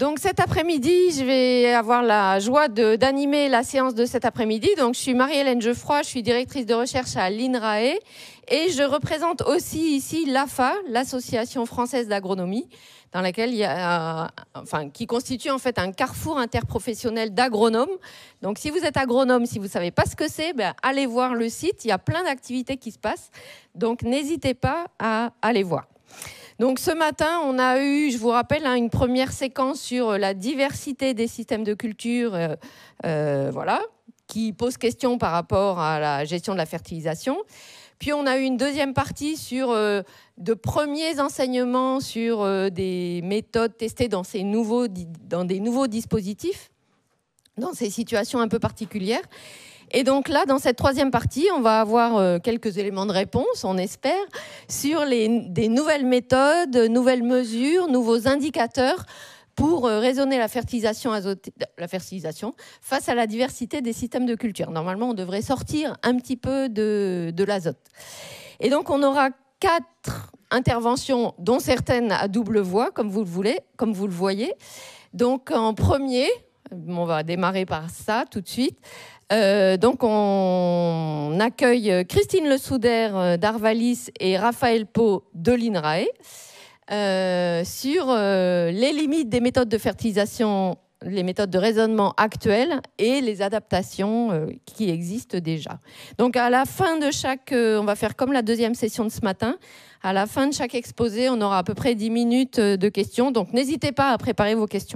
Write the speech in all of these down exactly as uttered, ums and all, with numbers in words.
Donc cet après-midi, je vais avoir la joie d'animer la séance de cet après-midi. Donc je suis Marie-Hélène Geoffroy, je suis directrice de recherche à l'INRAE et je représente aussi ici l'A F A, l'Association française d'agronomie, dans laquelle il y a, euh, enfin, qui constitue en fait un carrefour interprofessionnel d'agronomes. Donc si vous êtes agronome, si vous ne savez pas ce que c'est, ben, allez voir le site, il y a plein d'activités qui se passent. Donc n'hésitez pas à aller voir. Donc ce matin, on a eu, je vous rappelle, hein, une première séquence sur la diversité des systèmes de culture, euh, euh, voilà, qui pose question par rapport à la gestion de la fertilisation. Puis on a eu une deuxième partie sur euh, de premiers enseignements sur euh, des méthodes testées dans, ces nouveaux, dans des nouveaux dispositifs, dans ces situations un peu particulières. Et donc là, dans cette troisième partie, on va avoir euh, quelques éléments de réponse, on espère, sur les, des nouvelles méthodes, nouvelles mesures, nouveaux indicateurs pour euh, raisonner la fertilisation, azotée, la fertilisation face à la diversité des systèmes de culture. Normalement, on devrait sortir un petit peu de, de l'azote. Et donc, on aura quatre interventions, dont certaines à double voix, comme vous le voulez, comme vous le voyez. Donc, en premier, on va démarrer par ça tout de suite. Euh, donc on accueille Christine Le Souder d'Arvalis et Raphaël Pau de l'INRAE euh, sur euh, les limites des méthodes de fertilisation, les méthodes de raisonnement actuelles et les adaptations euh, qui existent déjà. Donc à la fin de chaque, euh, on va faire comme la deuxième session de ce matin, à la fin de chaque exposé, on aura à peu près dix minutes de questions, donc n'hésitez pas à préparer vos questions.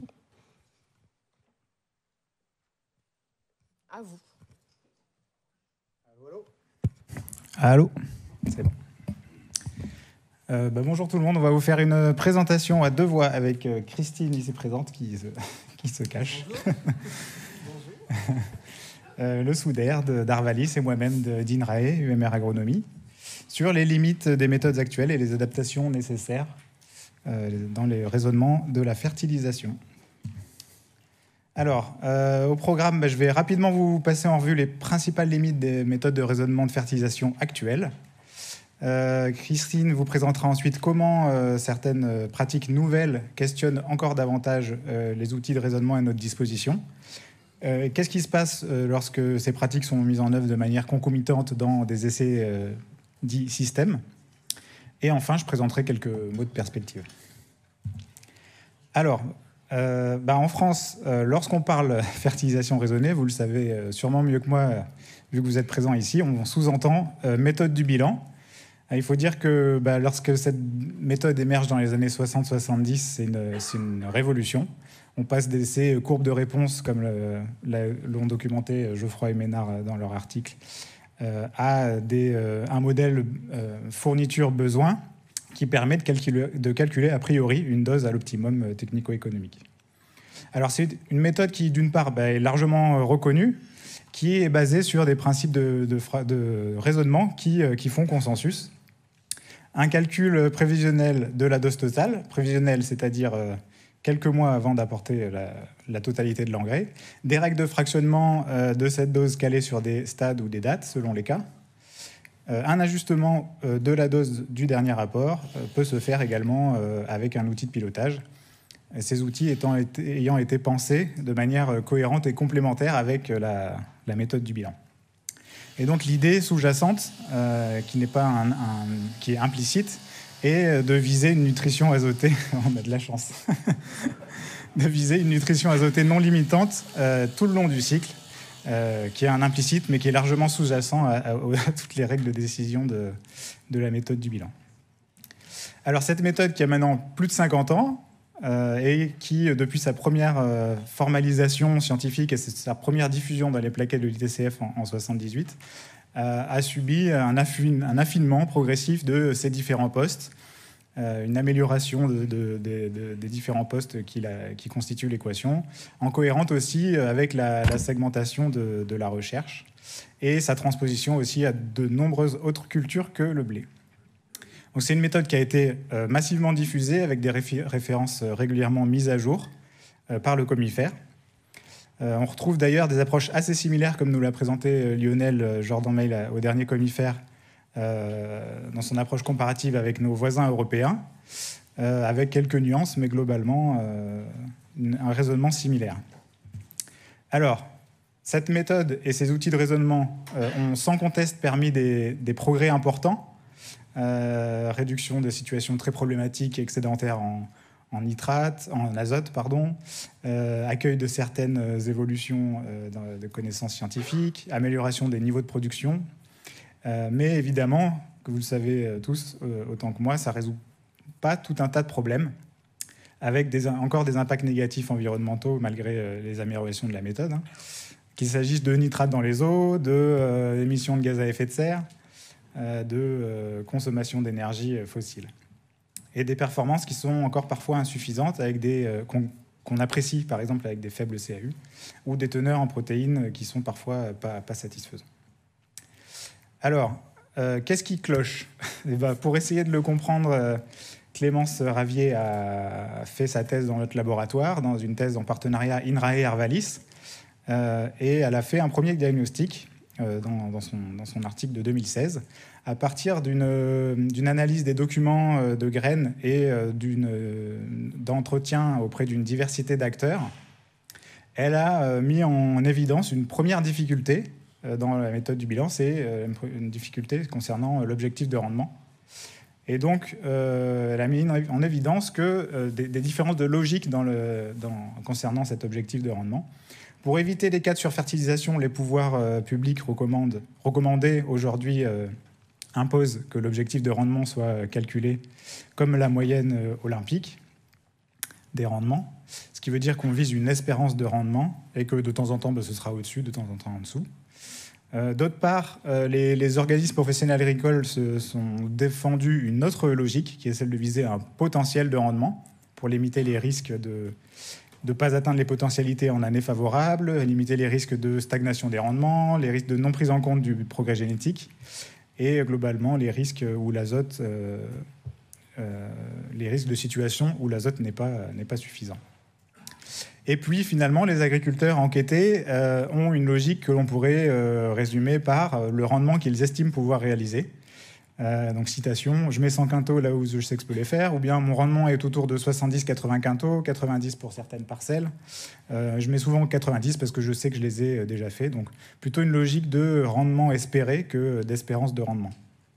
À vous. Allô, allô. C'est bon. Euh, bah, bonjour tout le monde, on va vous faire une présentation à deux voix avec euh, Christine ici présente qui se, qui se cache. Bonjour. euh, le Souder d'Arvalis et moi-même d'INRAE, U M R Agronomie, sur les limites des méthodes actuelles et les adaptations nécessaires euh, dans les raisonnements de la fertilisation. Alors, euh, au programme, bah, je vais rapidement vous passer en revue les principales limites des méthodes de raisonnement de fertilisation actuelles. Euh, Christine vous présentera ensuite comment euh, certaines pratiques nouvelles questionnent encore davantage euh, les outils de raisonnement à notre disposition. Euh, Qu'est-ce qui se passe euh, lorsque ces pratiques sont mises en œuvre de manière concomitante dans des essais euh, dits systèmes. Et enfin, je présenterai quelques mots de perspective. Alors, Euh, bah en France, euh, lorsqu'on parle fertilisation raisonnée, vous le savez euh, sûrement mieux que moi, euh, vu que vous êtes présent ici, on sous-entend euh, méthode du bilan. Euh, il faut dire que bah, lorsque cette méthode émerge dans les années soixante soixante-dix, c'est une, c'est une révolution. On passe d'essais courbes de réponse, comme l'ont documenté Geoffroy et Ménard dans leur article, euh, à des, euh, un modèle euh, fourniture-besoin, qui permet de calculer, de calculer a priori une dose à l'optimum technico-économique. Alors c'est une méthode qui, d'une part, bah, est largement reconnue, qui est basée sur des principes de, de, de raisonnement qui, qui font consensus. Un calcul prévisionnel de la dose totale, prévisionnel, c'est-à-dire quelques mois avant d'apporter la, la totalité de l'engrais, des règles de fractionnement de cette dose calées sur des stades ou des dates, selon les cas. Euh, un ajustement euh, de la dose du dernier apport euh, peut se faire également euh, avec un outil de pilotage. Et ces outils étant été, ayant été pensés de manière euh, cohérente et complémentaire avec euh, la, la méthode du bilan. Et donc l'idée sous-jacente, euh, qui n'est pas un, un, qui est implicite, est de viser une nutrition azotée. On a de la chance. De viser une nutrition azotée non limitante euh, tout le long du cycle. Euh, qui est un implicite, mais qui est largement sous-jacent à, à, à toutes les règles de décision de, de la méthode du bilan. Alors cette méthode qui a maintenant plus de cinquante ans, euh, et qui, depuis sa première euh, formalisation scientifique et sa première diffusion dans les plaquettes de l'I T C F en, en soixante-dix-huit, euh, a subi un, affine, un affinement progressif de ses différents postes, Euh, une amélioration de, de, de, de, des différents postes qui, la, qui constituent l'équation, en cohérente aussi avec la, la segmentation de, de la recherche et sa transposition aussi à de nombreuses autres cultures que le blé. Donc c'est une méthode qui a été euh, massivement diffusée avec des réfé références régulièrement mises à jour euh, par le Comifère. Euh, on retrouve d'ailleurs des approches assez similaires, comme nous l'a présenté Lionel Jordan-Meil au dernier Comifère, Euh, dans son approche comparative avec nos voisins européens, euh, avec quelques nuances, mais globalement, euh, une, un raisonnement similaire. Alors, cette méthode et ces outils de raisonnement euh, ont sans conteste permis des, des progrès importants. Euh, réduction des situations très problématiques et excédentaires en, en nitrate, en azote, pardon, euh, accueil de certaines évolutions euh, de, de connaissances scientifiques, amélioration des niveaux de production. Euh, mais évidemment, que vous le savez tous euh, autant que moi, ça ne résout pas tout un tas de problèmes, avec des, encore des impacts négatifs environnementaux malgré euh, les améliorations de la méthode. Hein. Qu'il s'agisse de nitrates dans les eaux, de euh, émissions de gaz à effet de serre, euh, de euh, consommation d'énergie fossile. Et des performances qui sont encore parfois insuffisantes, avec des, euh, qu'on, qu'on apprécie par exemple avec des faibles C A U, ou des teneurs en protéines qui sont parfois pas, pas satisfaisantes. Alors, euh, qu'est-ce qui cloche? Et ben, pour essayer de le comprendre, euh, Clémence Ravier a fait sa thèse dans notre laboratoire, dans une thèse en partenariat INRAE-Arvalis, euh, et elle a fait un premier diagnostic euh, dans, dans, son, dans son article de deux mille seize, à partir d'une, d'une analyse des documents de graines et d'une, d'entretien auprès d'une diversité d'acteurs. Elle a mis en évidence une première difficulté dans la méthode du bilan, c'est une difficulté concernant l'objectif de rendement. Et donc, euh, elle a mis en évidence que euh, des, des différences de logique dans le, dans, concernant cet objectif de rendement. Pour éviter les cas de surfertilisation, les pouvoirs euh, publics recommandent, recommandés aujourd'hui euh, imposent que l'objectif de rendement soit calculé comme la moyenne euh, olympique des rendements, ce qui veut dire qu'on vise une espérance de rendement et que de temps en temps, ben, ce sera au-dessus, de temps en temps en dessous. Euh, d'autre part, euh, les, les organismes professionnels agricoles se sont défendus une autre logique, qui est celle de viser un potentiel de rendement pour limiter les risques de ne pas atteindre les potentialités en année favorable, limiter les risques de stagnation des rendements, les risques de non prise en compte du progrès génétique et globalement les risques où l'azote, euh, euh, les risques de situation où l'azote n'est pas, n'est pas suffisant. Et puis, finalement, les agriculteurs enquêtés euh, ont une logique que l'on pourrait euh, résumer par le rendement qu'ils estiment pouvoir réaliser. Euh, donc, citation, « Je mets cent quintaux là où je sais que je peux les faire », ou bien « Mon rendement est autour de soixante-dix à quatre-vingts quintaux, quatre-vingt-dix pour certaines parcelles. Euh, je mets souvent quatre-vingt-dix parce que je sais que je les ai déjà faits. » Donc, plutôt une logique de rendement espéré que d'espérance de rendement.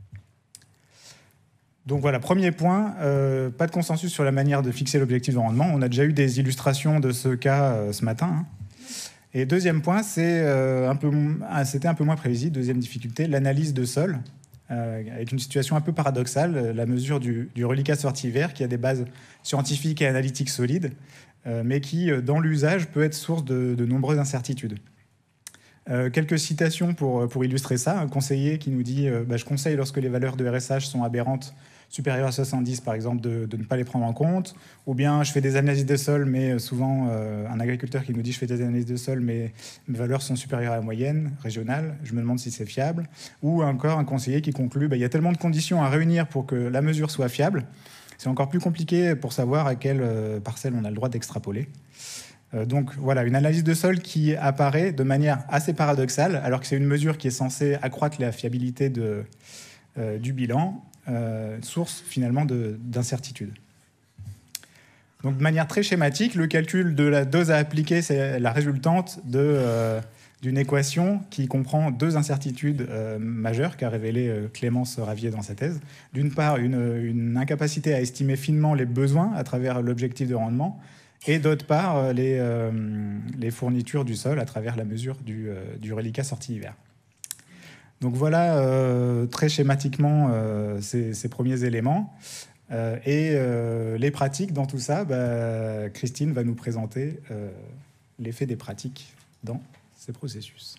Donc voilà, premier point, euh, pas de consensus sur la manière de fixer l'objectif de rendement. On a déjà eu des illustrations de ce cas euh, ce matin. Hein. Et deuxième point, c'est, euh, un peu, ah, c'était un peu moins prévisible. Deuxième difficulté, l'analyse de sol, euh, avec une situation un peu paradoxale, la mesure du, du reliquat sortie-vert, qui a des bases scientifiques et analytiques solides, euh, mais qui, dans l'usage, peut être source de, de nombreuses incertitudes. Euh, quelques citations pour, pour illustrer ça. Un conseiller qui nous dit euh, bah, « Je conseille, lorsque les valeurs de R S H sont aberrantes, supérieures à soixante-dix, par exemple, de, de ne pas les prendre en compte. » Ou bien « Je fais des analyses de sol, mais souvent, euh, un agriculteur qui nous dit « Je fais des analyses de sol, mais mes valeurs sont supérieures à la moyenne régionale. Je me demande si c'est fiable. » Ou encore un conseiller qui conclut bah, « Il y a tellement de conditions à réunir pour que la mesure soit fiable. C'est encore plus compliqué pour savoir à quelle euh, parcelle on a le droit d'extrapoler. » Donc voilà, une analyse de sol qui apparaît de manière assez paradoxale, alors que c'est une mesure qui est censée accroître la fiabilité de, euh, du bilan, euh, source finalement de, d'incertitude. Donc de manière très schématique, le calcul de la dose à appliquer, c'est la résultante de, euh, d'une équation qui comprend deux incertitudes euh, majeures qu'a révélé euh, Clémence Ravier dans sa thèse. D'une part, une, une incapacité à estimer finement les besoins à travers l'objectif de rendement, et d'autre part, les, euh, les fournitures du sol à travers la mesure du, euh, du reliquat sortie-hiver. Donc voilà euh, très schématiquement euh, ces, ces premiers éléments. Euh, et euh, les pratiques dans tout ça, bah, Christine va nous présenter euh, l'effet des pratiques dans ces processus.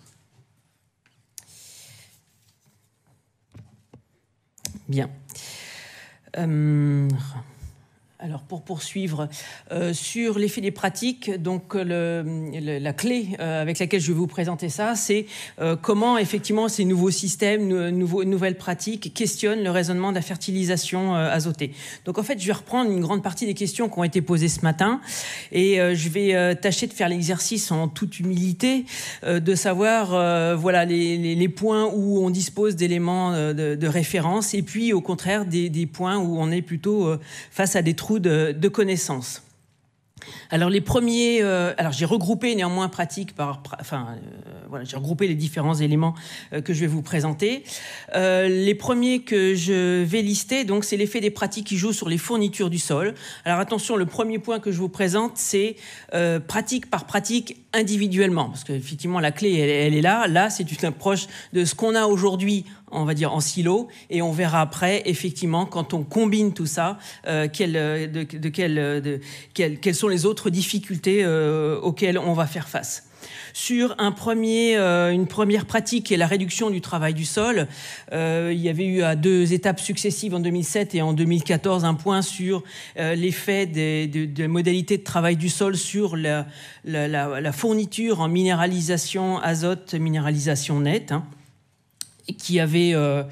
Bien. Euh... Alors, pour poursuivre euh, sur l'effet des pratiques, donc le, le, la clé euh, avec laquelle je vais vous présenter ça, c'est euh, comment effectivement ces nouveaux systèmes, nouveaux, nouvelles pratiques questionnent le raisonnement de la fertilisation euh, azotée. Donc, en fait, je vais reprendre une grande partie des questions qui ont été posées ce matin et euh, je vais euh, tâcher de faire l'exercice en toute humilité, euh, de savoir euh, voilà les, les, les points où on dispose d'éléments euh, de, de référence et puis au contraire des, des points où on est plutôt euh, face à des trous De, de connaissances. Alors les premiers, euh, alors j'ai regroupé néanmoins pratique par, enfin euh, voilà, j'ai regroupé les différents éléments euh, que je vais vous présenter. Euh, les premiers que je vais lister, donc c'est l'effet des pratiques qui jouent sur les fournitures du sol. Alors attention, le premier point que je vous présente, c'est euh, pratique par pratique individuellement, parce qu'effectivement la clé elle, elle est là. Là, c'est une approche de ce qu'on a aujourd'hui, on va dire en silo, et on verra après effectivement quand on combine tout ça, euh, quel, de, de, quel, de, quel, quelles sont les autres difficultés euh, auxquelles on va faire face. Sur un premier, euh, une première pratique qui est la réduction du travail du sol, euh, il y avait eu à deux étapes successives en deux mille sept et en deux mille quatorze un point sur euh, l'effet des, des, des modalités de travail du sol sur la, la, la, la fourniture en minéralisation azote, minéralisation nette, hein, qui avait... Euh,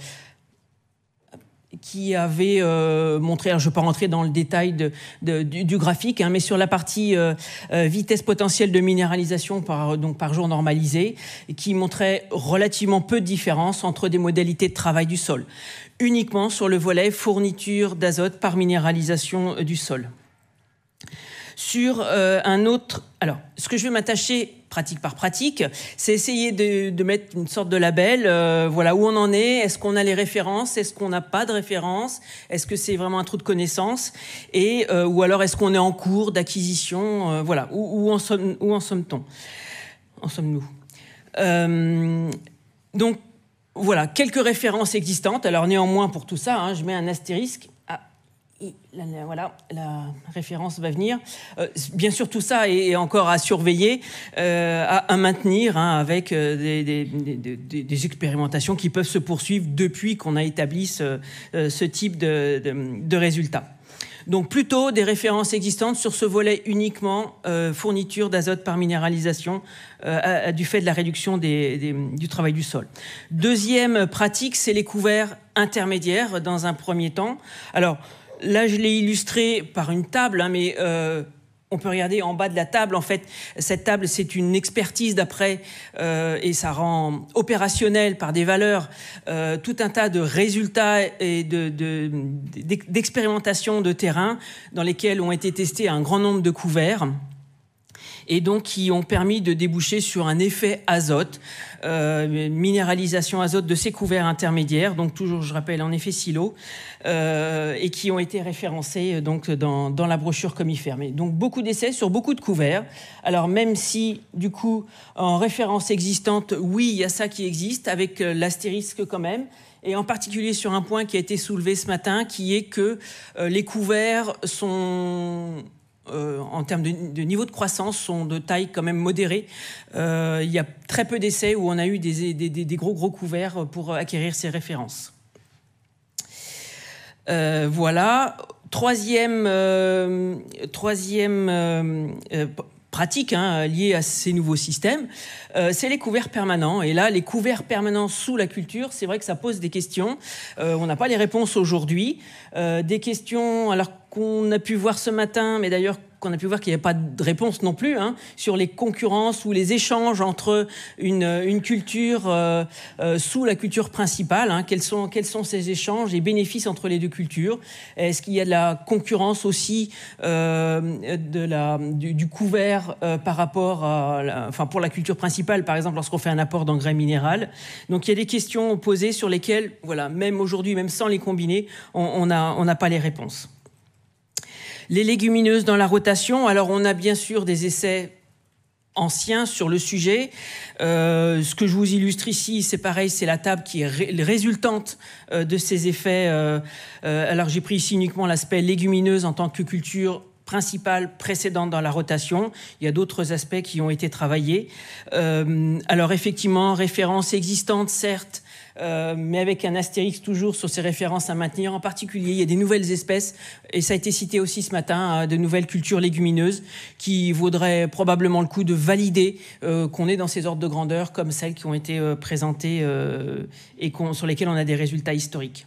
qui avait euh, montré, alors je ne vais pas rentrer dans le détail de, de, du, du graphique, hein, mais sur la partie euh, euh, vitesse potentielle de minéralisation par, donc par jour normalisé, qui montrait relativement peu de différence entre des modalités de travail du sol, uniquement sur le volet fourniture d'azote par minéralisation du sol. Sur euh, un autre... Alors, ce que je vais m'attacher, pratique par pratique, c'est essayer de, de mettre une sorte de label, euh, voilà où on en est, est-ce qu'on a les références, est-ce qu'on n'a pas de références, est-ce que c'est vraiment un trou de connaissances, et, euh, ou alors est-ce qu'on est en cours d'acquisition, euh, voilà, où, où en somme, où en somme-t-on, en sommes-nous. Euh, donc, voilà, quelques références existantes. Alors, néanmoins, pour tout ça, hein, je mets un astérisque. Et la, la, voilà, la référence va venir. Euh, bien sûr, tout ça est, est encore à surveiller, euh, à, à maintenir, hein, avec euh, des, des, des, des, des expérimentations qui peuvent se poursuivre depuis qu'on a établi ce, euh, ce type de, de, de résultats. Donc plutôt des références existantes sur ce volet uniquement euh, fourniture d'azote par minéralisation euh, à, à, du fait de la réduction des, des, du travail du sol. Deuxième pratique, c'est les couverts intermédiaires dans un premier temps. Alors, là, je l'ai illustré par une table, hein, mais euh, on peut regarder en bas de la table. En fait, cette table, c'est une expertise d'après, euh, et ça rend opérationnel par des valeurs euh, tout un tas de résultats et de, de, d'expérimentations de terrain dans lesquels ont été testés un grand nombre de couverts, et donc qui ont permis de déboucher sur un effet azote, euh, minéralisation azote de ces couverts intermédiaires, donc toujours, je rappelle, en effet silo, euh, et qui ont été référencés donc, dans, dans la brochure Comifère. Mais donc beaucoup d'essais sur beaucoup de couverts. Alors même si, du coup, en référence existante, oui, il y a ça qui existe, avec l'astérisque quand même, et en particulier sur un point qui a été soulevé ce matin, qui est que euh, les couverts sont... Euh, en termes de, de niveau de croissance, sont de taille quand même modérée. Euh, il y a très peu d'essais où on a eu des, des, des gros gros couverts pour acquérir ces références. Euh, voilà. Troisième, euh, troisième euh, euh, pratique, hein, liée à ces nouveaux systèmes, euh, c'est les couverts permanents. Et là, les couverts permanents sous la culture, c'est vrai que ça pose des questions. Euh, on n'a pas les réponses aujourd'hui. Euh, des questions, alors qu'on a pu voir ce matin, mais d'ailleurs qu'on a pu voir qu'il n'y avait pas de réponse non plus, hein, sur les concurrences ou les échanges entre une, une culture euh, euh, sous la culture principale. Hein, quels sont, quels sont ces échanges et bénéfices entre les deux cultures? Est-ce qu'il y a de la concurrence aussi euh, de la, du, du couvert euh, par rapport à, la, enfin pour la culture principale, par exemple lorsqu'on fait un apport d'engrais minéral? Donc il y a des questions posées sur lesquelles, voilà, même aujourd'hui, même sans les combiner, on n'a on n'a pas les réponses. Les légumineuses dans la rotation, alors on a bien sûr des essais anciens sur le sujet. Euh, ce que je vous illustre ici, c'est pareil, c'est la table qui est ré résultante euh, de ces effets. Euh, euh, alors j'ai pris ici uniquement l'aspect légumineuse en tant que culture principale précédente dans la rotation. Il y a d'autres aspects qui ont été travaillés. Euh, alors effectivement, références existantes, certes, Euh, mais avec un astérix toujours sur ces références à maintenir. En particulier, il y a des nouvelles espèces, et ça a été cité aussi ce matin, hein, de nouvelles cultures légumineuses qui vaudraient probablement le coup de valider euh, qu'on est dans ces ordres de grandeur comme celles qui ont été euh, présentées euh, et qu'on, sur lesquelles on a des résultats historiques.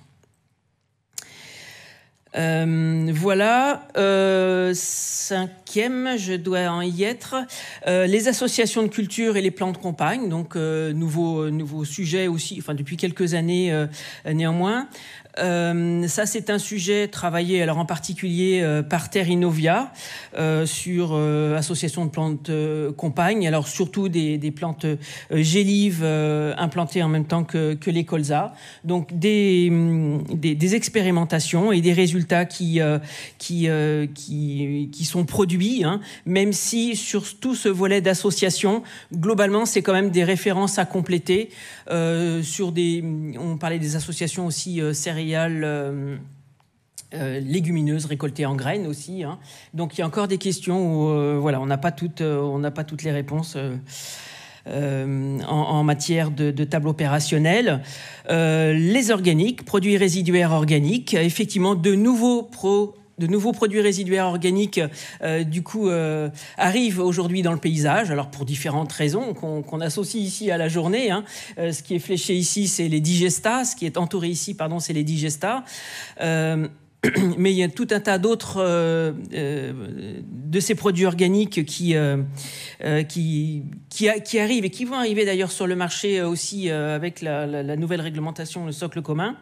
Euh, voilà. Euh, cinquième, je dois en y être. Euh, les associations de culture et les plans de campagne, donc euh, nouveau nouveau sujet aussi, enfin depuis quelques années euh, néanmoins. Euh, ça, c'est un sujet travaillé, alors en particulier euh, par Terre Innovia, euh, sur euh, association de plantes euh, compagnes, alors surtout des, des plantes euh, gélives euh, implantées en même temps que, que les colzas. Donc des, des, des expérimentations et des résultats qui, euh, qui, euh, qui, qui sont produits, hein, même si sur tout ce volet d'association, globalement, c'est quand même des références à compléter euh, sur des... On parlait des associations aussi euh, céréales, Euh, euh, légumineuses récoltées en graines aussi, hein. Donc il y a encore des questions où euh, voilà, on n'a pas toutes, euh, on n'a pas toutes les réponses euh, euh, en, en matière de, de table opérationnelle. Euh, les organiques, produits résiduaires organiques, effectivement de nouveaux pros. De nouveaux produits résiduaires organiques, euh, du coup, euh, arrivent aujourd'hui dans le paysage. Alors, pour différentes raisons qu'on qu'on associe ici à la journée. Hein. Euh, ce qui est fléché ici, c'est les digestats. Ce qui est entouré ici, pardon, c'est les digestats. Euh, mais il y a tout un tas d'autres euh, euh, de ces produits organiques qui, euh, euh, qui, qui, a, qui arrivent et qui vont arriver d'ailleurs sur le marché aussi euh, avec la, la, la nouvelle réglementation, le socle commun.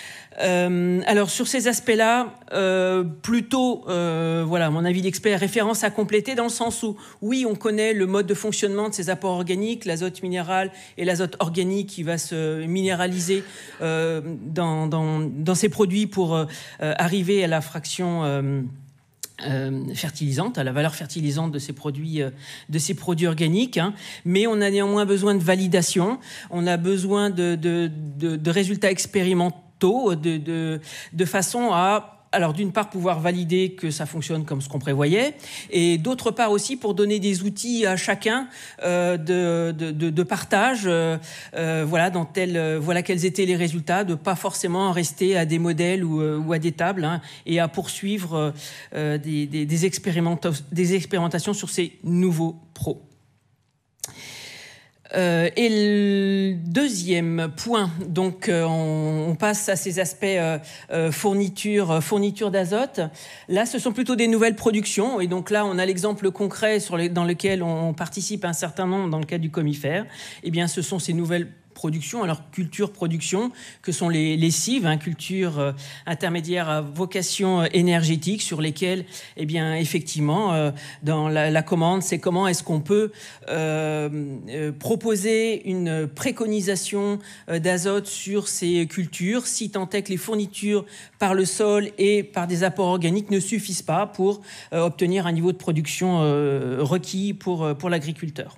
Euh, alors sur ces aspects-là, euh, plutôt, euh, voilà, mon avis d'expert, référence à compléter dans le sens où, oui, on connaît le mode de fonctionnement de ces apports organiques, l'azote minéral et l'azote organique qui va se minéraliser euh, dans, dans, dans ces produits pour euh, arriver à la fraction euh, Euh, fertilisante, à la valeur fertilisante de ces produits, euh, de ces produits organiques, hein. Mais on a néanmoins besoin de validation, on a besoin de, de, de, de résultats expérimentaux, de, de, de façon à, alors d'une part pouvoir valider que ça fonctionne comme ce qu'on prévoyait, et d'autre part aussi pour donner des outils à chacun euh, de, de, de, de partage, euh, euh, voilà, dans tel, euh, voilà quels étaient les résultats, de pas forcément rester à des modèles ou, euh, ou à des tables, hein, et à poursuivre euh, des, des, des, expérimenta- des expérimentations sur ces nouveaux pros. Euh, et le deuxième point, donc euh, on, on passe à ces aspects euh, euh, fourniture, fourniture d'azote. Là, ce sont plutôt des nouvelles productions, et donc là, on a l'exemple concret sur les, dans lequel on participe un certain nombre dans le cadre du Comifère. Eh bien, ce sont ces nouvelles production, alors culture production, que sont les, les cives, hein, cultures euh, intermédiaires à vocation euh, énergétique, sur lesquelles, eh bien, effectivement, euh, dans la, la commande, c'est comment est-ce qu'on peut euh, euh, proposer une préconisation euh, d'azote sur ces cultures, si tant est que les fournitures par le sol et par des apports organiques ne suffisent pas pour euh, obtenir un niveau de production euh, requis pour, euh, pour l'agriculteur.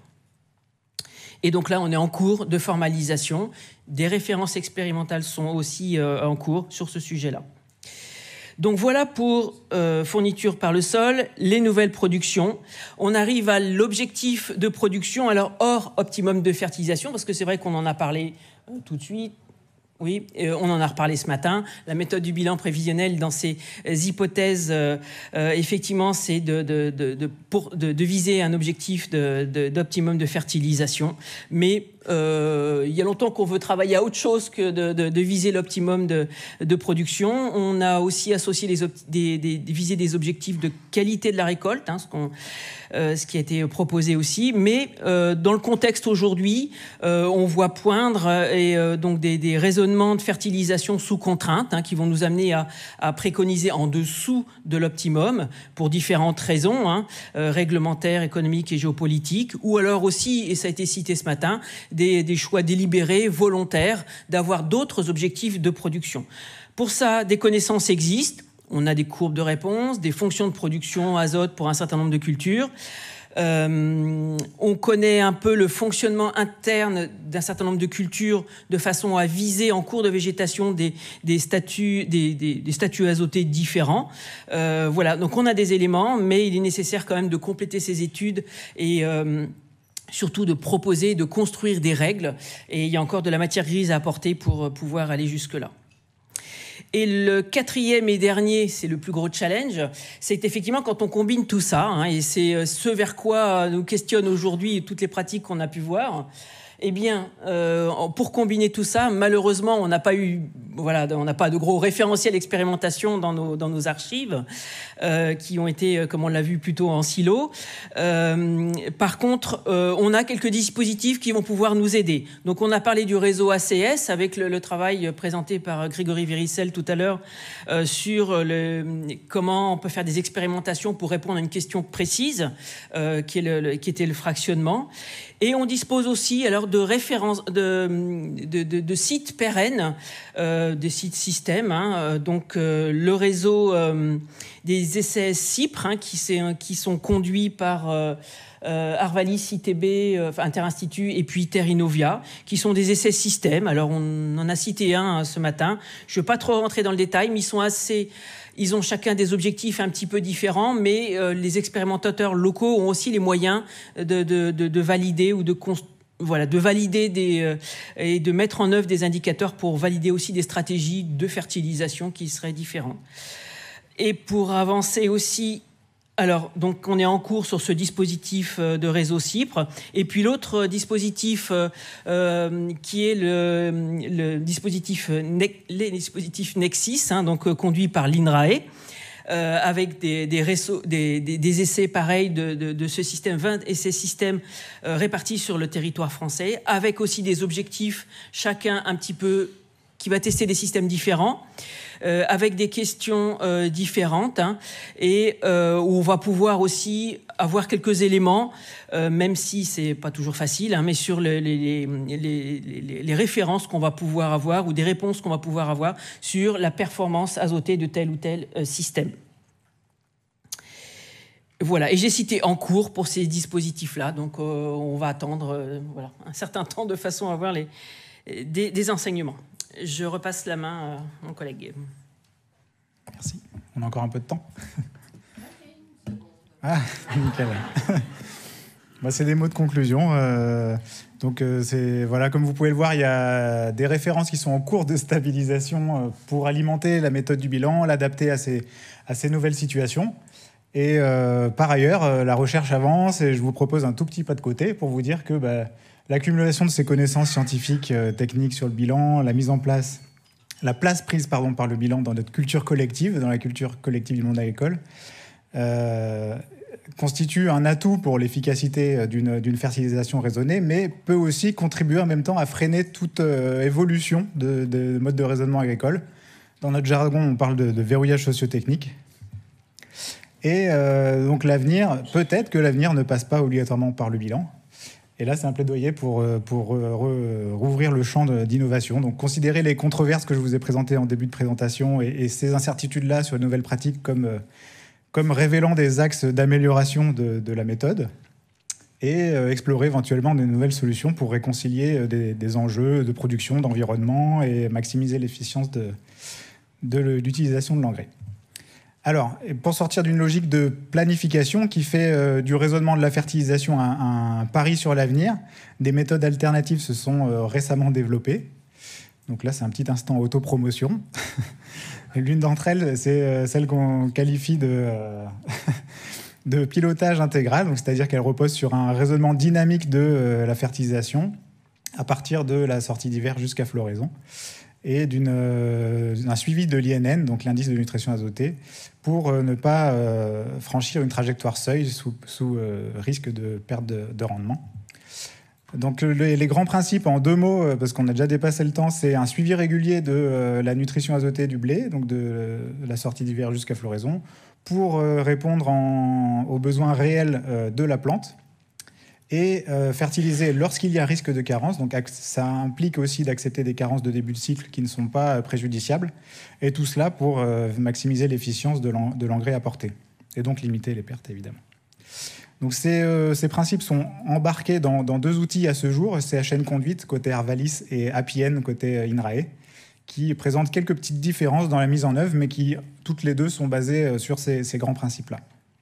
Et donc là, on est en cours de formalisation. Des références expérimentales sont aussi euh, en cours sur ce sujet-là. Donc voilà pour euh, fourniture par le sol, les nouvelles productions. On arrive à l'objectif de production, alors hors optimum de fertilisation, parce que c'est vrai qu'on en a parlé euh, tout de suite. Oui, euh, on en a reparlé ce matin. La méthode du bilan prévisionnel dans ces euh, hypothèses, euh, euh, effectivement, c'est de, de, de, de, pour, de, de viser un objectif de, de, d'optimum de fertilisation. Mais euh, il y a longtemps qu'on veut travailler à autre chose que de, de, de viser l'optimum de, de production. On a aussi associé les op- des, des, des, viser des objectifs de qualité de la récolte, hein, ce, qu'on, euh, ce qui a été proposé aussi. Mais euh, dans le contexte aujourd'hui, euh, on voit poindre et euh, donc des, des raisonnements de fertilisation sous contrainte, hein, qui vont nous amener à, à préconiser en dessous de l'optimum pour différentes raisons, hein, euh, réglementaires, économiques et géopolitiques, ou alors aussi, et ça a été cité ce matin, des, des choix délibérés, volontaires, d'avoir d'autres objectifs de production. Pour ça, des connaissances existent. On a des courbes de réponse, des fonctions de production azote pour un certain nombre de cultures. Euh, on connaît un peu le fonctionnement interne d'un certain nombre de cultures de façon à viser en cours de végétation des, des, statuts, des, des, des statuts azotés différents. Euh, voilà, donc on a des éléments, mais il est nécessaire quand même de compléter ces études et euh, surtout de proposer, de construire des règles. Et il y a encore de la matière grise à apporter pour pouvoir aller jusque-là. Et le quatrième et dernier, c'est le plus gros challenge, c'est effectivement quand on combine tout ça, hein, et c'est ce vers quoi nous questionnent aujourd'hui toutes les pratiques qu'on a pu voir. Eh bien, euh, pour combiner tout ça, malheureusement, on n'a pas eu voilà, on n'a pas de gros référentiels d'expérimentation dans nos, dans nos archives, euh, qui ont été, comme on l'a vu, plutôt en silo. Euh, par contre, euh, on a quelques dispositifs qui vont pouvoir nous aider. Donc, on a parlé du réseau A C S avec le, le travail présenté par Grégory Véricel tout à l'heure euh, sur le, comment on peut faire des expérimentations pour répondre à une question précise, euh, qui, est le, le, qui était le fractionnement. Et on dispose aussi alors de références, de, de, de, de sites pérennes, euh, des sites systèmes. Hein, donc euh, le réseau euh, des essais CIPRE, hein, qui, qui sont conduits par euh, euh, Arvalis, I T B, euh, Interinstitut et puis Terrinovia, qui sont des essais systèmes. Alors on en a cité un hein, ce matin. Je ne veux pas trop rentrer dans le détail, mais ils sont assez... Ils ont chacun des objectifs un petit peu différents, mais euh, les expérimentateurs locaux ont aussi les moyens de, de, de, de valider ou de, voilà, de valider des, euh, et de mettre en œuvre des indicateurs pour valider aussi des stratégies de fertilisation qui seraient différentes. Et pour avancer aussi... Alors, donc, on est en cours sur ce dispositif de réseau CIPRE. Et puis, l'autre dispositif euh, qui est le, le dispositif, les dispositifs Nexis, hein, donc, conduit par l'INRAE, euh, avec des, des, réseaux, des, des, des essais pareils de, de, de ce système, vingt essais systèmes euh, répartis sur le territoire français, avec aussi des objectifs, chacun un petit peu, qui va tester des systèmes différents. Euh, avec des questions euh, différentes hein, et euh, où on va pouvoir aussi avoir quelques éléments, euh, même si c'est pas toujours facile, hein, mais sur les, les, les, les, les références qu'on va pouvoir avoir ou des réponses qu'on va pouvoir avoir sur la performance azotée de tel ou tel euh, système. Voilà, et j'ai cité en cours pour ces dispositifs-là, donc euh, on va attendre euh, voilà, un certain temps de façon à avoir les, des, des enseignements. Je repasse la main à mon collègue. Merci. On a encore un peu de temps. Ah, nickel. Bah, c'est des mots de conclusion. Euh, donc, euh, c'est, voilà, comme vous pouvez le voir, il y a des références qui sont en cours de stabilisation euh, pour alimenter la méthode du bilan, l'adapter à ces, à ces nouvelles situations. Et euh, par ailleurs, euh, la recherche avance et je vous propose un tout petit pas de côté pour vous dire que bah, l'accumulation de ces connaissances scientifiques, euh, techniques sur le bilan, la mise en place, la place prise pardon, par le bilan dans notre culture collective, dans la culture collective du monde agricole, euh, constitue un atout pour l'efficacité d'une, d'une fertilisation raisonnée, mais peut aussi contribuer en même temps à freiner toute euh, évolution de, de mode de raisonnement agricole. Dans notre jargon, on parle de, de verrouillage socio-technique. Et euh, donc l'avenir, peut-être que l'avenir ne passe pas obligatoirement par le bilan. Et là, c'est un plaidoyer pour, pour re, rouvrir le champ de, d'innovation. Donc, considérez les controverses que je vous ai présentées en début de présentation et, et ces incertitudes-là sur les nouvelles pratiques comme, comme révélant des axes d'amélioration de, de la méthode et euh, explorer éventuellement des nouvelles solutions pour réconcilier des, des enjeux de production, d'environnement et maximiser l'efficience de, de l'utilisation de l'engrais. Alors, pour sortir d'une logique de planification qui fait euh, du raisonnement de la fertilisation un, un pari sur l'avenir, des méthodes alternatives se sont euh, récemment développées. Donc là, c'est un petit instant autopromotion. L'une d'entre elles, c'est euh, celle qu'on qualifie de, euh, de pilotage intégral, donc, c'est-à-dire qu'elle repose sur un raisonnement dynamique de euh, la fertilisation à partir de la sortie d'hiver jusqu'à floraison, et d'une, euh, d'un suivi de l'I N N, donc l'indice de nutrition azotée, pour euh, ne pas euh, franchir une trajectoire seuil sous, sous euh, risque de perte de, de rendement. Donc les, les grands principes en deux mots, euh, parce qu'on a déjà dépassé le temps, c'est un suivi régulier de euh, la nutrition azotée du blé, donc de, euh, de la sortie d'hiver jusqu'à floraison, pour euh, répondre en, aux besoins réels euh, de la plante, et euh, fertiliser lorsqu'il y a risque de carence. Donc ça implique aussi d'accepter des carences de début de cycle qui ne sont pas euh, préjudiciables, et tout cela pour euh, maximiser l'efficience de, l'en, de l'engrais apporté, et donc limiter les pertes, évidemment. Donc ces, euh, ces principes sont embarqués dans, dans deux outils à ce jour, C H N Conduite côté Arvalis et A P I N côté INRAE, qui présentent quelques petites différences dans la mise en œuvre, mais qui toutes les deux sont basées sur ces, ces grands principes-là.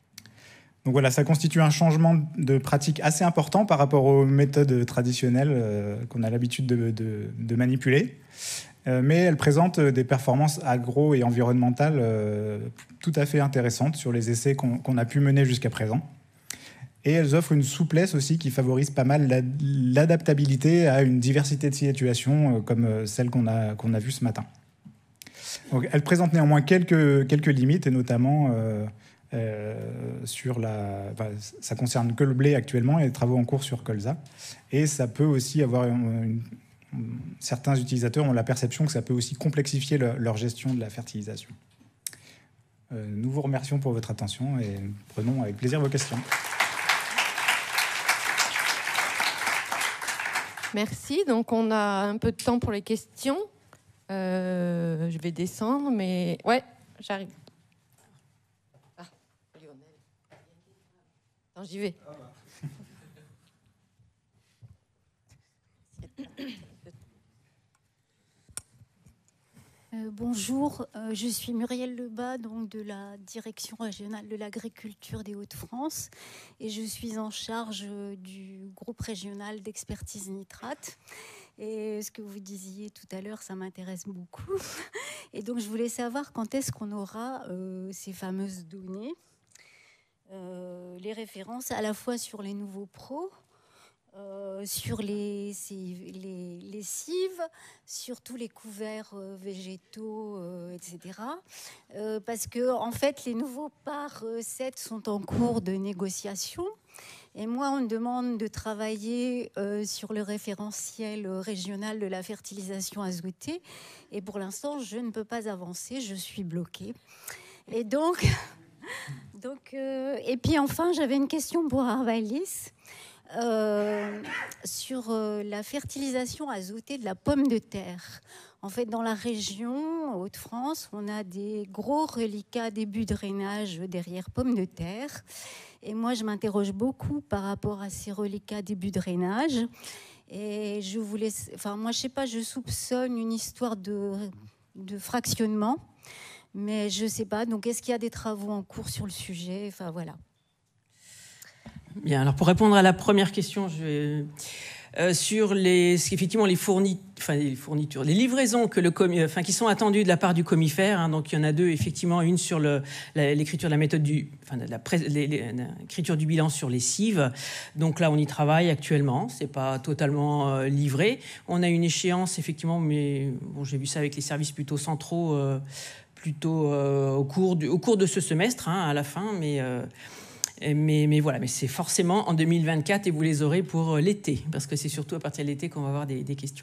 Donc voilà, ça constitue un changement de pratique assez important par rapport aux méthodes traditionnelles euh, qu'on a l'habitude de, de, de manipuler, euh, mais elles présentent des performances agro- et environnementales euh, tout à fait intéressantes sur les essais qu'on, qu'on a pu mener jusqu'à présent. Et elles offrent une souplesse aussi qui favorise pas mal la, l'adaptabilité à une diversité de situations euh, comme celle qu'on a, qu'on a vue ce matin. Donc, elle présente néanmoins quelques, quelques limites, et notamment euh, euh, sur la... Enfin, ça concerne que le blé actuellement et les travaux en cours sur colza. Et ça peut aussi avoir... Une, une, certains utilisateurs ont la perception que ça peut aussi complexifier le, leur gestion de la fertilisation. Euh, nous vous remercions pour votre attention et prenons avec plaisir vos questions. Merci. Donc, on a un peu de temps pour les questions. Euh, je vais descendre, mais... Ouais, j'arrive. Ah, Lionel. Attends, j'y vais. Euh, bonjour, euh, je suis Muriel Lebas, donc de la Direction régionale de l'agriculture des Hauts-de-France, et je suis en charge euh, du groupe régional d'expertise nitrate. Et ce que vous disiez tout à l'heure, ça m'intéresse beaucoup. Et donc je voulais savoir quand est-ce qu'on aura euh, ces fameuses données, euh, les références à la fois sur les nouveaux pros, Euh, sur les, les, les cives, sur tous les couverts euh, végétaux, euh, et cetera. Euh, parce que, en fait, les nouveaux P A R sept sont en cours de négociation. Et moi, on me demande de travailler euh, sur le référentiel régional de la fertilisation azotée. Et pour l'instant, je ne peux pas avancer, je suis bloquée. Et donc, donc euh, et puis enfin, j'avais une question pour Arvalis. Euh, sur euh, la fertilisation azotée de la pomme de terre. En fait, dans la région Hauts-de-France, on a des gros reliquats début de drainage derrière pommes de terre. Et moi, je m'interroge beaucoup par rapport à ces reliquats début de drainage. Et je voulais... Enfin, moi, je sais pas, je soupçonne une histoire de, de fractionnement. Mais je sais pas. Donc, est-ce qu'il y a des travaux en cours sur le sujet? Enfin, voilà. Bien, alors pour répondre à la première question, je vais, euh, sur les, effectivement les, fourni, enfin, les fournitures, les livraisons que le comi, enfin, qui sont attendues de la part du comifère, hein, donc il y en a deux, effectivement, une sur le, la, l'écriture de la méthode du, enfin, la, les, les, l'écriture du bilan sur les cives. Donc là, on y travaille actuellement, c'est pas totalement euh, livré. On a une échéance, effectivement, mais bon, j'ai vu ça avec les services plutôt centraux, euh, plutôt euh, au, cours du, au cours de ce semestre, hein, à la fin, mais... Euh, Mais, mais voilà, mais c'est forcément en deux mille vingt-quatre et vous les aurez pour l'été, parce que c'est surtout à partir de l'été qu'on va avoir des, des questions.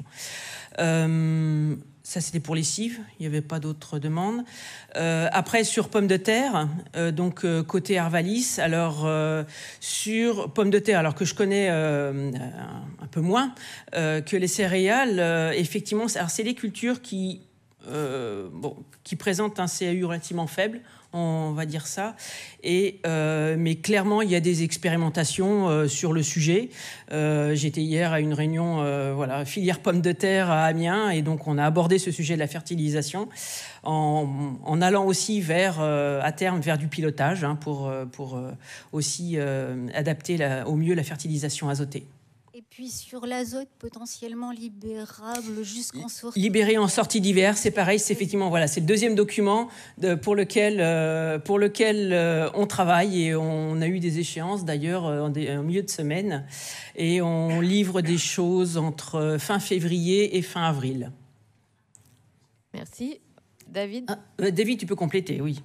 Euh, ça, c'était pour les cives, il n'y avait pas d'autres demandes. Euh, après, sur pommes de terre, euh, donc euh, côté Arvalis, alors euh, sur pommes de terre, alors que je connais euh, un, un peu moins euh, que les céréales, euh, effectivement, alors c'est les cultures qui, euh, bon, qui présentent un C A U relativement faible, on va dire ça. Et, euh, mais clairement, il y a des expérimentations euh, sur le sujet. Euh, j'étais hier à une réunion euh, voilà, filière pommes de terre à Amiens, et donc on a abordé ce sujet de la fertilisation en, en allant aussi vers, euh, à terme vers du pilotage, hein, pour, pour euh, aussi euh, adapter la, au mieux la fertilisation azotée. Et puis sur l'azote potentiellement libérable jusqu'en sortie. Libéré en sortie d'hiver, c'est pareil, c'est effectivement voilà, c'est le deuxième document de, pour lequel euh, pour lequel euh, on travaille, et on a eu des échéances d'ailleurs en, en milieu de semaine, et on livre des choses entre fin février et fin avril. Merci, David. Ah, euh, David, tu peux compléter, oui.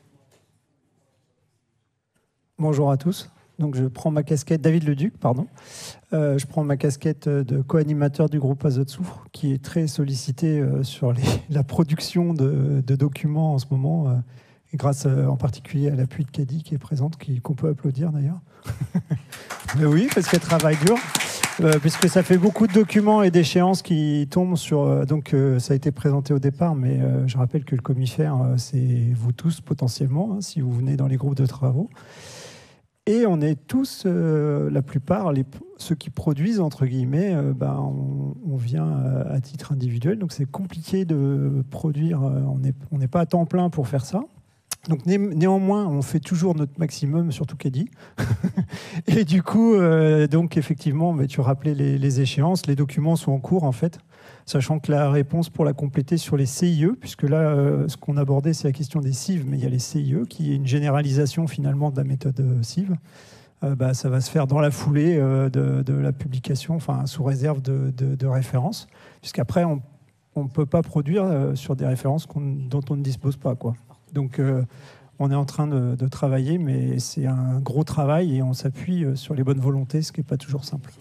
Bonjour à tous. Donc je prends ma casquette, David Leduc, pardon. Euh, je prends ma casquette de co-animateur du groupe Azote Soufre, qui est très sollicité euh, sur les, la production de, de documents en ce moment, euh, et grâce euh, en particulier à l'appui de Caddy qui est présente, qui, qu'on peut applaudir d'ailleurs. Mais oui, parce qu'elle travaille dur, euh, puisque ça fait beaucoup de documents et d'échéances qui tombent sur... Euh, donc euh, ça a été présenté au départ, mais euh, je rappelle que le comifère, euh, c'est vous tous potentiellement, hein, si vous venez dans les groupes de travaux. Et on est tous, euh, la plupart, les, ceux qui produisent, entre guillemets, euh, ben, on, on vient à, à titre individuel. Donc c'est compliqué de produire, euh, on n'est on n'est pas à temps plein pour faire ça. Donc né, néanmoins, on fait toujours notre maximum, surtout Caddy. Et du coup, euh, donc effectivement, bah, tu rappelais les, les échéances, les documents sont en cours en fait. Sachant que la réponse pour la compléter sur les C I E, puisque là, euh, ce qu'on abordait, c'est la question des cives, mais il y a les C I E, qui est une généralisation finalement de la méthode euh, cive. Euh, bah, ça va se faire dans la foulée euh, de, de la publication, enfin sous réserve de, de, de référence, puisqu'après, on, on ne peut pas produire euh, sur des références qu'on, dont on ne dispose pas, quoi. Donc, euh, on est en train de, de travailler, mais c'est un gros travail et on s'appuie sur les bonnes volontés, ce qui n'est pas toujours simple.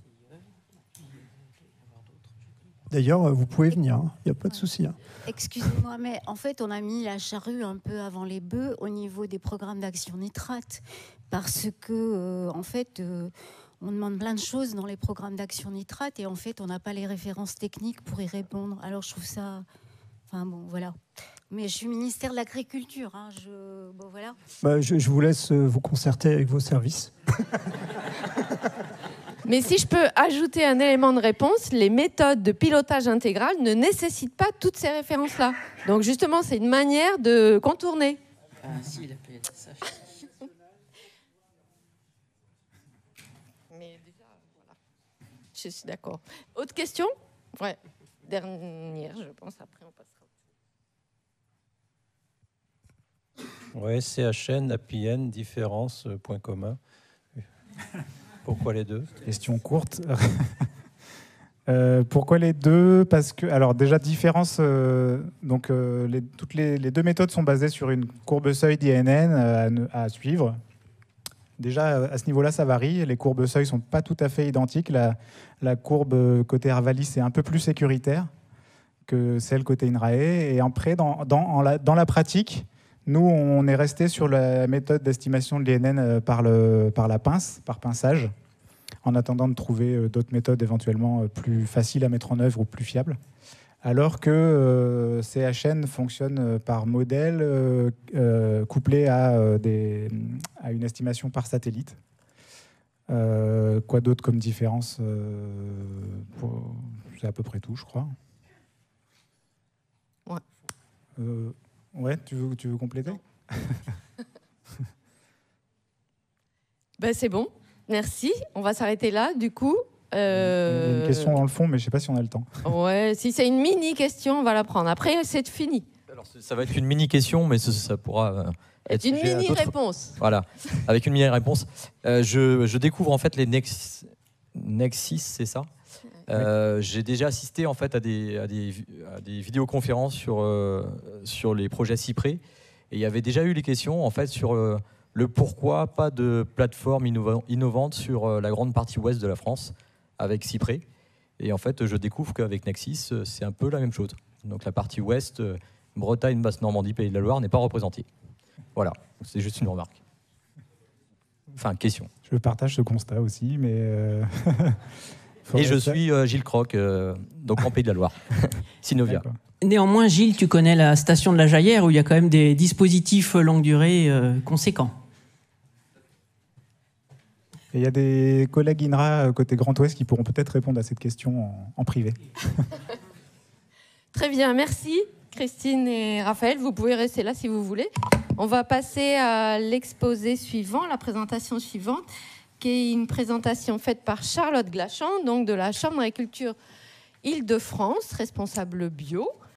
D'ailleurs, vous pouvez venir, il hein, n'y a pas de souci. Hein. Excusez-moi, mais en fait, on a mis la charrue un peu avant les bœufs au niveau des programmes d'action nitrate, parce que, euh, en fait, euh, on demande plein de choses dans les programmes d'action nitrate et en fait, on n'a pas les références techniques pour y répondre. Alors, je trouve ça... Enfin, bon, voilà. Mais je suis ministère de l'Agriculture. Hein, je... Bon, voilà. Bah, je, je vous laisse vous concerter avec vos services. Mais si je peux ajouter un élément de réponse, les méthodes de pilotage intégral ne nécessitent pas toutes ces références-là. Donc justement, c'est une manière de contourner. Ah si, il a P L S H. Mais déjà, voilà. Je suis d'accord. Autre question ? Ouais. Dernière, je pense. Après, on passera. Oui, C H N, A P I N, différence, point commun. Pourquoi les deux ? Question courte. euh, pourquoi les deux ? Parce que, alors déjà, différence, euh, donc euh, les, toutes les, les deux méthodes sont basées sur une courbe seuil d'I N N à, à suivre. Déjà, à ce niveau-là, ça varie. Les courbes seuil ne sont pas tout à fait identiques. La, la courbe côté Arvalis est un peu plus sécuritaire que celle côté INRAE. Et après, dans, dans, la, dans la pratique, nous, on est resté sur la méthode d'estimation de l'I N N par, le, par la pince, par pinçage, en attendant de trouver d'autres méthodes éventuellement plus faciles à mettre en œuvre ou plus fiables. Alors que euh, C H N fonctionne par modèle euh, euh, couplé à, euh, des, à une estimation par satellite. Euh, quoi d'autre comme différence euh, pour... C'est à peu près tout, je crois. Ouais. Euh, ouais, tu veux, tu veux compléter ? Ben, c'est bon, merci. On va s'arrêter là, du coup. Euh... Il y a une question dans le fond, mais je ne sais pas si on a le temps. Ouais, si c'est une mini-question, on va la prendre. Après, c'est fini. Alors, ça va être une mini-question, mais ça, ça pourra euh, être une sujet à d'autres. mini-réponse. Voilà, avec une mini-réponse. Euh, je, je découvre en fait les Nex... Nexis, c'est ça ? Euh, j'ai déjà assisté en fait à des, à des, à des vidéoconférences sur, euh, sur les projets Cyprès, et il y avait déjà eu les questions en fait sur euh, le pourquoi pas de plateforme innova- innovante sur euh, la grande partie ouest de la France avec Cyprès. Et en fait, je découvre qu'avec Nexis, euh, c'est un peu la même chose. Donc la partie ouest, euh, Bretagne, Basse-Normandie, Pays de la Loire, n'est pas représentée. Voilà, c'est juste une remarque. Enfin, question. Je partage ce constat aussi, mais... Euh... Et je suis euh, Gilles Croc, euh, donc en Pays de la Loire, Synovia. D'accord. Néanmoins, Gilles, tu connais la station de la Jaillère où il y a quand même des dispositifs longue durée euh, conséquents. Et il y a des collègues INRA côté Grand Ouest qui pourront peut-être répondre à cette question en, en privé. Très bien, merci Christine et Raphaël. Vous pouvez rester là si vous voulez. On va passer à l'exposé suivant, la présentation suivante, qui est une présentation faite par Charlotte Glachand, donc de la Chambre d'agriculture Île-de-France, responsable bio.